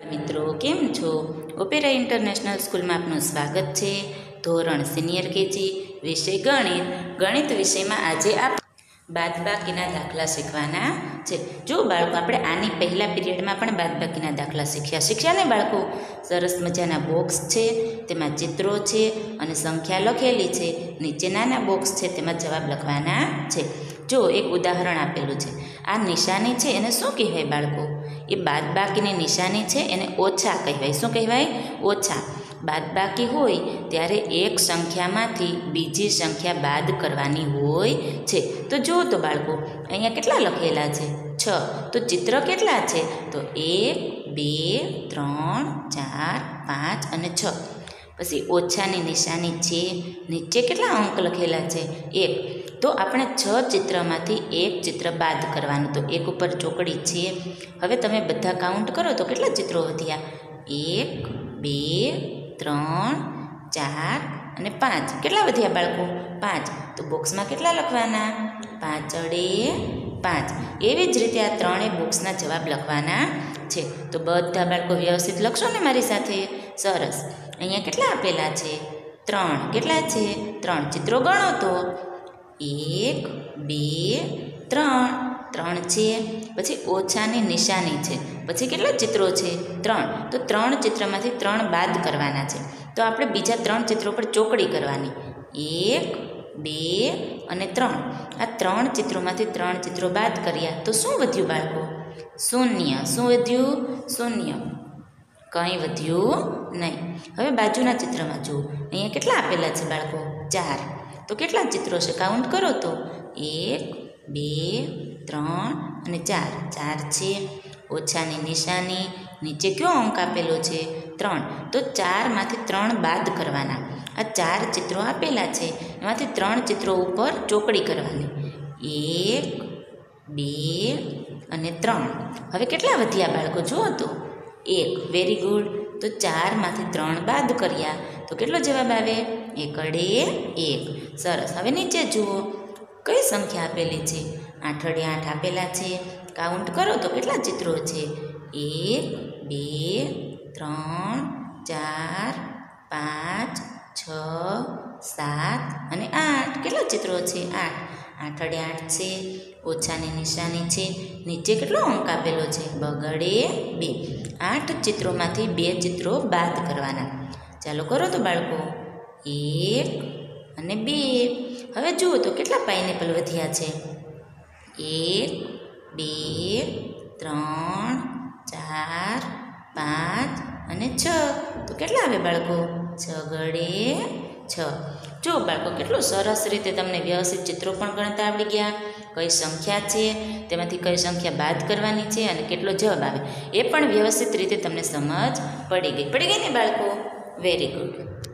મિત્રો કેમ છો? ઓપેરા ઇન્ટરનેશનલ સ્કૂલમાં આપનું સ્વાગત છે. ધોરણ સિનિયર કેજી, વિષય ગણિત. ગણિત વિષયમાં આજે આપ બાદબાકીના દાખલા શીખવાના છે. જો બાળકો, આપણે આની પહેલા પીરિયડમાં પણ બાદબાકીના દાખલા શીખ્યા ને બાળકો. સરસ મજાના બોક્સ છે, તેમાં ચિત્રો છે અને સંખ્યા લખેલી છે. નીચે નાના બોક્સ છે, તેમાં જવાબ લખવાના છે. જો એક ઉદાહરણ આપેલું છે. આ નિશાની છે, એને શું કહેવાય બાળકો? એ બાદબાકીની નિશાની છે, એને ઓછા કહેવાય. શું કહેવાય? ઓછા. બાદબાકી હોય ત્યારે એક સંખ્યામાંથી બીજી સંખ્યા બાદ કરવાની હોય છે. તો જુઓ તો બાળકો, અહીંયા કેટલા લખેલા છે? 6. તો ચિત્ર કેટલા છે? તો 1, 2, 3, 4, 5 અને 6. પછી ઓછાની નિશાની છે. નીચે કેટલા અંક લખેલા છે? 1. તો આપણે 6 ચિત્રમાંથી એક ચિત્ર બાદ કરવાનું. તો એક ઉપર ચોકડી છે. હવે તમે બધા કાઉન્ટ કરો તો કેટલા ચિત્રો વધ્યા? 1, 2, 3, 4 અને 5. કેટલા વધ્યા બાળકો? 5. તો બોક્સમાં કેટલા લખવાના? 5 5. એવી જ રીતે આ ત્રણેય બોક્સના જવાબ લખવાના છે. તો બધા બાળકો વ્યવસ્થિત લખશો ને મારી સાથે? સરસ. અહીંયા કેટલા આપેલા છે? 3. કેટલા છે? 3. ચિત્રો ગણો તો. 1, 2, 3. 3 છે. પછી ઓછાની નિશાની છે. પછી કેટલા ચિત્રો છે? 3. તો 3 ચિત્રમાંથી 3 બાદ કરવાના છે. તો આપણે બીજા 3 ચિત્રો પર ચોકડી કરવાની. 1, 2 અને 3. આ 3 ચિત્રોમાંથી 3 ચિત્રો બાદ કર્યા તો શું વધ્યું બાળકો? 0. શું વધ્યું? 0. કંઈ વધ્યું નહીં. હવે બાજુના ચિત્રમાં જુઓ. અહીંયા કેટલા આપેલા છે બાળકો? 4. તો કેટલા ચિત્રો છે? કાઉન્ટ કરો તો. 1, 2, 3 અને 4. 4 છે. ઓછાની નિશાની. નીચે કયો અંક આપેલો છે? 3. તો 4માંથી 3 બાદ કરવાના. આ 4 ચિત્રો આપેલા છે, એમાંથી 3 ચિત્રો ઉપર ચોકડી કરવાની. 1, 2 અને 3. હવે કેટલા વધ્યા બાળકો? જુઓ તો. 1. Very good. તો 4માંથી 3 બાદ કર્યા તો કેટલો જવાબ આવે? 1 1. સરસ. હવે નીચે જુઓ. કઈ સંખ્યા આપેલી છે? 8 8 આપેલા છે. કાઉન્ટ કરો તો કેટલા ચિત્રો છે? 1, 2, 3, 4, 5, 6, 7 અને 8. કેટલા ચિત્રો છે? 8. 8 8 છે. ઓછાની નિશાની છે. નીચે કેટલો અંક આપેલો છે? બગડે 2. 8 ચિત્રોમાંથી 2 ચિત્રો બાદ કરવાના. ચાલો કરો તો બાળકો. 1 અને 2. હવે જુઓ તો કેટલા પાઇનેપલ વધ્યા છે? 1, 2, 3, 4, 5 અને 6. તો કેટલા આવે બાળકો? 6 6. જો બાળકો, કેટલું સરસ રીતે તમને વ્યવસ્થિત ચિત્રો પણ ગણતા આવડી ગયા. કઈ સંખ્યા છે, તેમાંથી કઈ સંખ્યા બાદ કરવાની છે અને કેટલો જવાબ આવે એ પણ વ્યવસ્થિત રીતે તમને સમજ પડી ગઈ ને બાળકો? Very good.